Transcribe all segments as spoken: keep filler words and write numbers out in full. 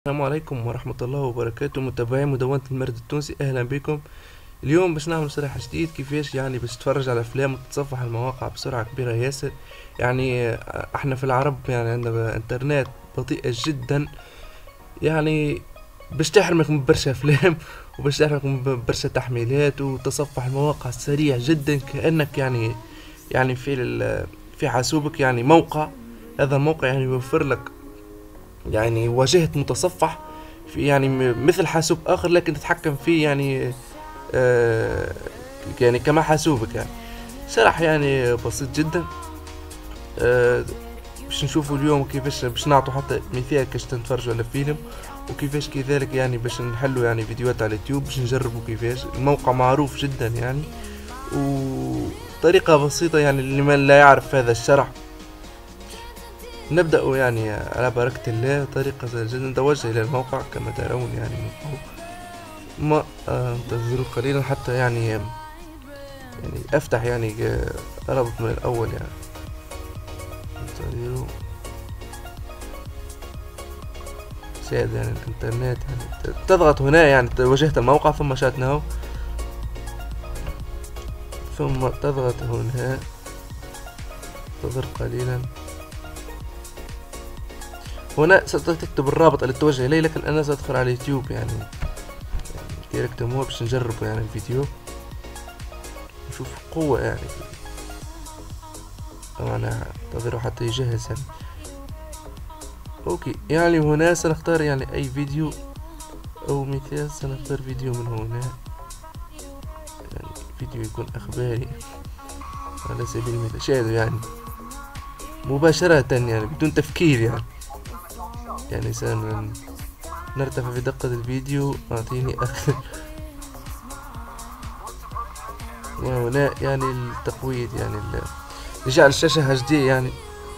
السلام عليكم ورحمة الله وبركاته، متابعي مدونة المرد التونسي، أهلا بكم. اليوم باش نعمل شرح جديد كيفاش يعني باش تتفرج على أفلام وتتصفح المواقع بسرعة كبيرة ياسر. يعني آه، احنا في العرب يعني عندنا انترنت بطيئة جدا، يعني باش تحرمك من برشا أفلام وباش تحرمك من برشا تحميلات، وتصفح المواقع سريع جدا كأنك يعني يعني في ال- في حاسوبك يعني موقع. هذا الموقع يعني يوفر لك يعني واجهة متصفح في يعني م- مثل حاسوب آخر، لكن تتحكم فيه يعني آه يعني كما حاسوبك. يعني شرح يعني بسيط جدا. آه باش نشوفوا اليوم كيفاش باش نعطوا حتى مثال كيفاش تنتفرجوا على فيلم، وكيفاش كذلك يعني باش نحلوا يعني فيديوهات على اليوتيوب باش نجربوا كيفاش. الموقع معروف جدا يعني، وطريقة بسيطة يعني لمن لا يعرف هذا الشرح. نبدأ يعني على بركة الله. طريقة سهلة جدا، نتوجه إلى الموقع كما ترون يعني من فوق. ما آه، انتظروا قليلا حتى يعني يعني أفتح يعني آه، رابط من الأول يعني. انتظروا سيد يعني الإنترنت يعني تضغط هنا يعني واجهت الموقع، ثم شات ناو، ثم تضغط هنا. انتظر قليلا. هنا ستكتب الرابط اللي تتوجه إليه، لكن أنا سأدخل على اليوتيوب يعني ديريكت مو باش نجرب يعني الفيديو نشوف قوة يعني. طبعا انتظروا حتى يجهز يعني. اوكي، يعني هنا سنختار يعني اي فيديو او مثال. سنختار فيديو من هنا، يعني فيديو يكون اخباري على سبيل المثال. شاهدوا يعني مباشرة يعني بدون تفكير يعني. يعني سنرتفع في دقة الفيديو. اعطيني اكثر. وهنا يعني التقويض يعني ال- جعل الشاشة اتش دي يعني.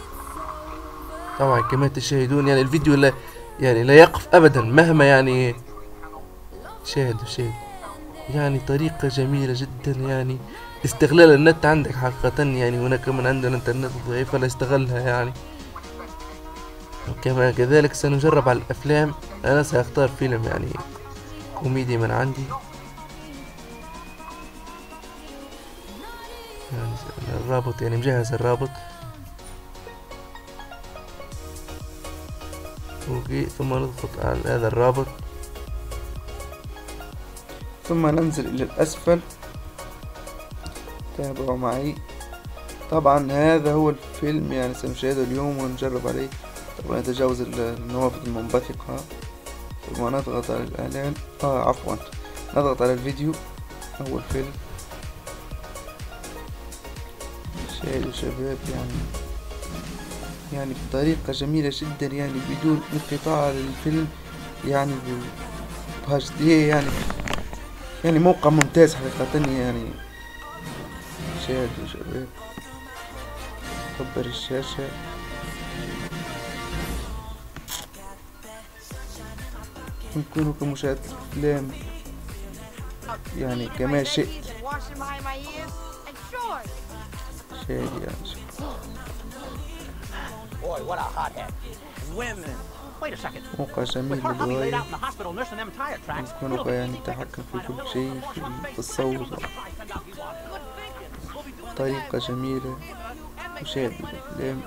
طبعا كما تشاهدون يعني الفيديو لا يعني لا يقف ابدا مهما يعني. شاهدوا شاهدوا يعني طريقة جميلة جدا يعني. استغلال النت عندك حقيقة يعني. هناك من عندنا انترنت ضعيف فلا يستغلها يعني. كما كذلك سنجرب على الافلام. انا ساختار فيلم يعني كوميدي من عندي يعني. الرابط يعني مجهز الرابط. اوكي، ثم نضغط على هذا الرابط، ثم ننزل الى الاسفل. تابعوا معي. طبعا هذا هو الفيلم يعني سنشاهده اليوم ونجرب عليه. طبعا نتجاوز النوافذ المنبثقة، ثم نضغط على الإعلان. آه عفوا، نضغط على الفيديو. أول فيلم. شاهدوا شباب يعني يعني بطريقة جميلة جدا يعني بدون انقطاع للفيلم يعني ب اتش دي يعني. يعني موقع ممتاز حقيقة يعني. شاهدوا شباب. كبر الشاشة. يمكنك مشاهدة الأفلام يعني كما شئت. شاهد يعني موقع جميل للغاية. يمكنك يعني التحكم في كل شيء في الصوت. طريقة جميلة مشاهدة الأفلام.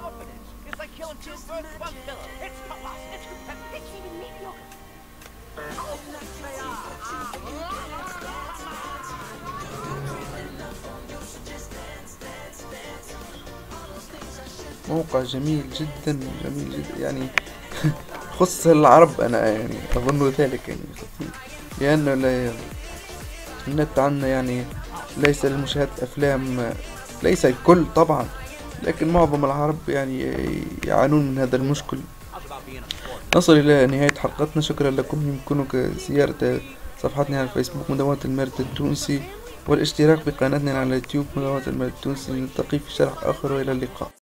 موقع جميل جدا جميل جدا يعني. خص العرب أنا يعني أظن ذلك يعني، لأنه لا النت عنا يعني ليس لمشاهدة أفلام. ليس الكل طبعا، لكن معظم العرب يعني يعانون من هذا المشكل. نصل إلى نهاية حلقتنا. شكرا لكم. يمكنك زيارة صفحتنا على الفيسبوك مدونة المرد التونسي، والاشتراك بقناتنا على اليوتيوب مدونة المرد التونسي. نلتقي في شرح آخر، وإلى اللقاء.